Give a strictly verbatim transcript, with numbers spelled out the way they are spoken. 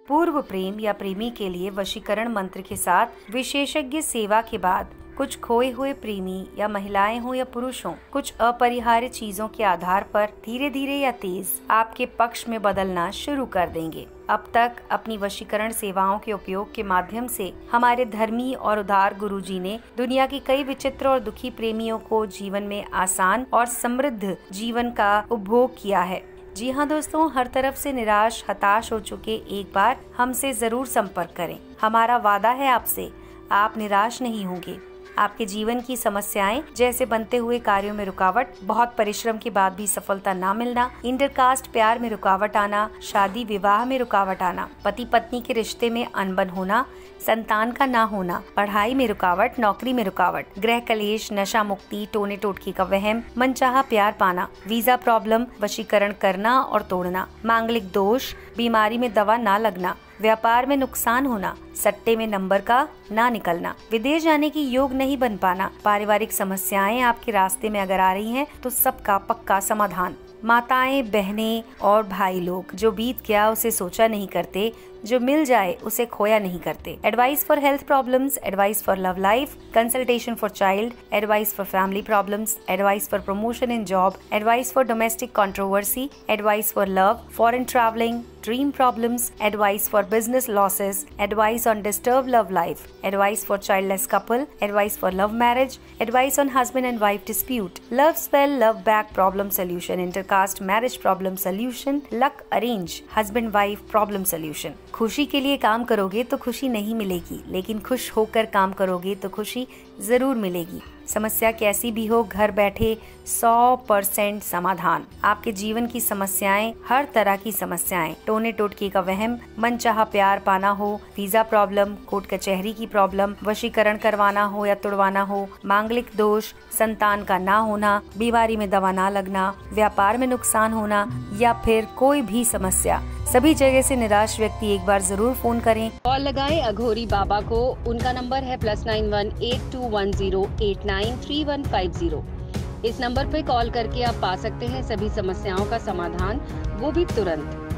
पूर्व प्रेम या प्रेमी के लिए वशीकरण मंत्र के साथ विशेषज्ञ सेवा के बाद कुछ खोए हुए प्रेमी या महिलाएं हो या पुरुष हो, कुछ अपरिहार्य चीजों के आधार पर धीरे धीरे या तेज आपके पक्ष में बदलना शुरू कर देंगे। अब तक अपनी वशीकरण सेवाओं के उपयोग के माध्यम से हमारे धर्मी और उदार गुरुजी ने दुनिया की कई विचित्र और दुखी प्रेमियों को जीवन में आसान और समृद्ध जीवन का उपभोग किया है। जी हाँ दोस्तों, हर तरफ से निराश हताश हो चुके एक बार हमसे जरूर संपर्क करें। हमारा वादा है आपसे, आप निराश नहीं होंगे। आपके जीवन की समस्याएं जैसे बनते हुए कार्यों में रुकावट, बहुत परिश्रम के बाद भी सफलता ना मिलना, इंटरकास्ट प्यार में रुकावट आना, शादी विवाह में रुकावट आना, पति पत्नी के रिश्ते में अनबन होना, संतान का ना होना, पढ़ाई में रुकावट, नौकरी में रुकावट, गृह कलेश, नशा मुक्ति, टोने टोटकी का वहम, मनचाहा प्यार पाना, वीजा प्रॉब्लम, वशीकरण करना और तोड़ना, मांगलिक दोष, बीमारी में दवा ना लगना, व्यापार में नुकसान होना, सट्टे में नंबर का ना निकलना, विदेश जाने की योग नहीं बन पाना, पारिवारिक समस्याएं आपके रास्ते में अगर आ रही हैं तो सबका पक्का समाधान। माताएं, बहनें और भाई लोग, जो बीत गया उसे सोचा नहीं करते, जो मिल जाए उसे खोया नहीं करते। Advice for health problems, advice for love life, consultation for child, advice for family problems, advice for promotion in job, advice for domestic controversy, advice for love, foreign travelling, dream problems, advice for business losses, advice on disturb love life, advice for childless couple, advice for love marriage, advice on husband and wife dispute, love spell, love back problem solution, intercaste marriage problem solution, luck arrange, husband wife problem solution. खुशी के लिए काम करोगे तो खुशी नहीं मिलेगी, लेकिन खुश होकर काम करोगे तो खुशी जरूर मिलेगी। समस्या कैसी भी हो, घर बैठे सौ परसेंट समाधान। आपके जीवन की समस्याएं, हर तरह की समस्याएं, टोने टोटकी का वहम, मनचाहा प्यार पाना हो, वीजा प्रॉब्लम, कोर्ट कचहरी की प्रॉब्लम, वशीकरण करवाना हो या तुड़वाना हो, मांगलिक दोष, संतान का ना होना, बीमारी में दवा ना लगना, व्यापार में नुकसान होना या फिर कोई भी समस्या, सभी जगह से निराश व्यक्ति एक बार जरूर फोन करें। कॉल लगाएं अघोरी बाबा को। उनका नंबर है plus nine one eight two one zero eight nine three one five zero. इस नंबर पे कॉल करके आप पा सकते हैं सभी समस्याओं का समाधान, वो भी तुरंत।